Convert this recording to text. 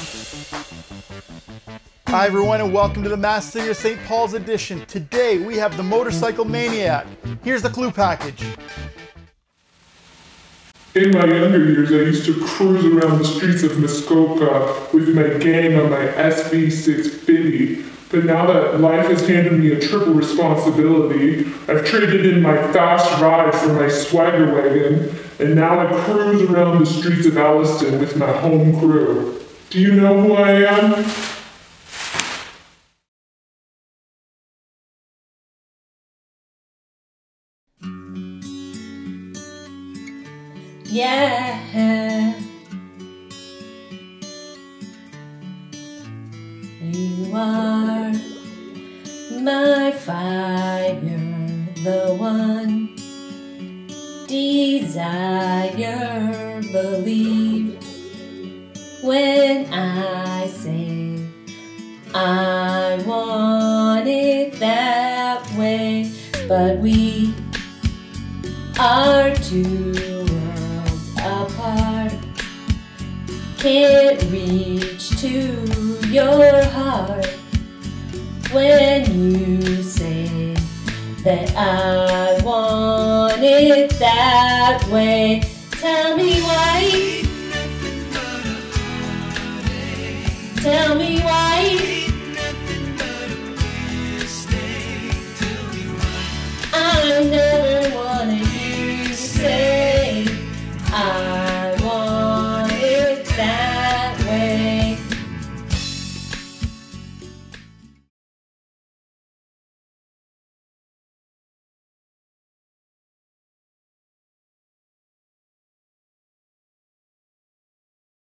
Hi everyone and welcome to the Masked Singer St. Paul's edition. Today we have the Motorcycle Maniac. Here's the clue package. In my younger years, I used to cruise around the streets of Muskoka with my gang on my SV650. But now that life has handed me a triple responsibility, I've traded in my fast ride for my swagger wagon, and now I cruise around the streets of Alliston with my home crew. Do you know who I am? Yeah, you are my fire, the one desire, believe when I say I want it that way, but we are two apart, can't reach to your heart when you say that I want it that way. Tell me why. Tell me why.